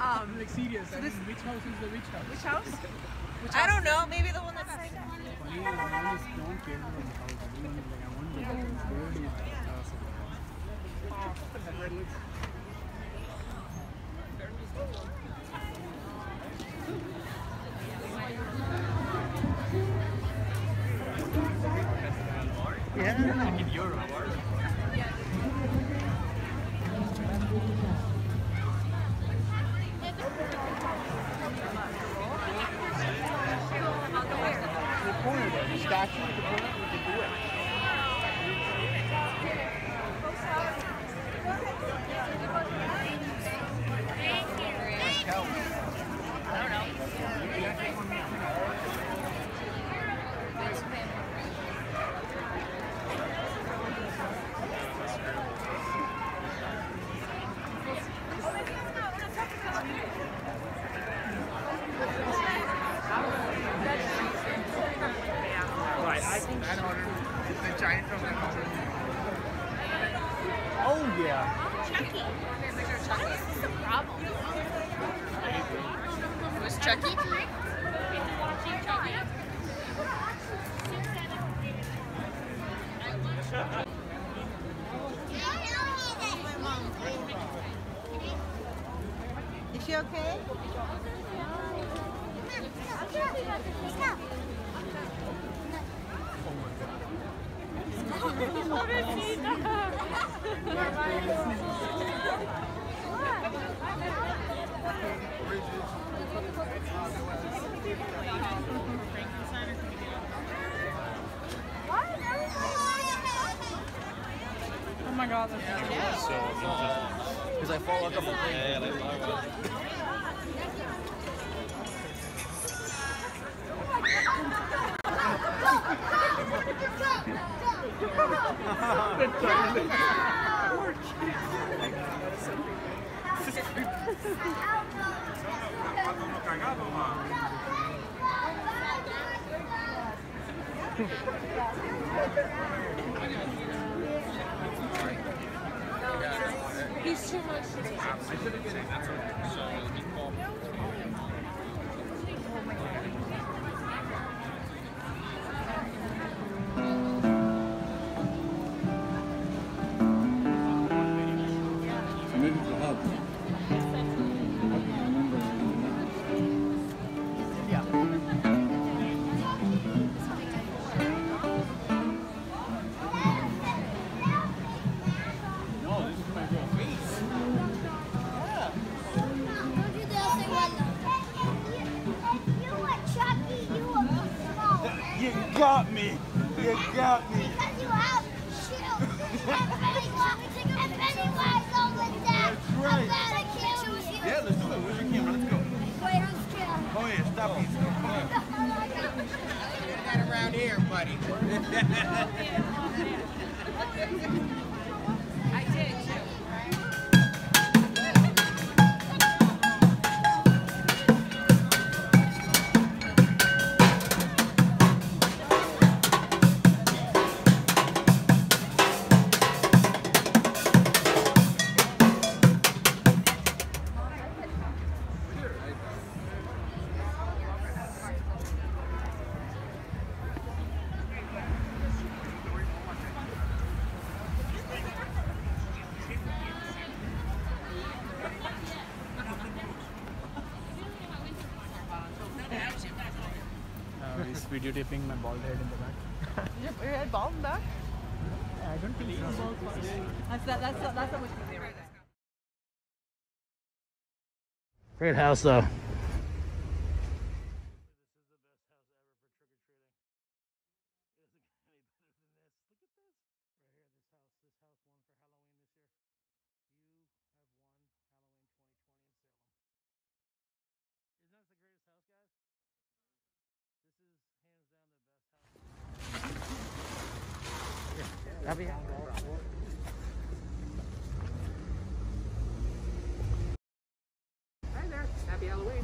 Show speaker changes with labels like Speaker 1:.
Speaker 1: Like serious. So this, which house is the witch house?
Speaker 2: Which house? I don't know. Maybe the one that's right now.
Speaker 1: Funny, everyone is don't care about the house. Everyone is like, I want the house. Where do you house? Yeah. Like in Europe. The statue, the corner, we can do it.
Speaker 2: I don't know.
Speaker 1: Right, I think that order the giant from the Oh yeah.
Speaker 2: Chucky. What's the problem? Was Chucky? Is she okay?
Speaker 1: Oh my god, that's
Speaker 3: Because I follow a couple things.
Speaker 2: He's too much.
Speaker 3: You got me. You got me.
Speaker 4: Because you have shield. And Pennywise always said
Speaker 3: right.
Speaker 4: about a kill you.
Speaker 3: Yeah, let's do it. Where's your camera? Let's go.
Speaker 4: Wait, who's killed?
Speaker 3: Oh yeah, stop eating.
Speaker 1: that around here, buddy.
Speaker 2: I did too.
Speaker 1: He's videotaping my bald head in the back.
Speaker 2: Your head bald in back?
Speaker 1: I don't think so.
Speaker 2: That's not what you say.
Speaker 5: Great house, though.
Speaker 1: Happy
Speaker 2: Hi there. Happy Halloween.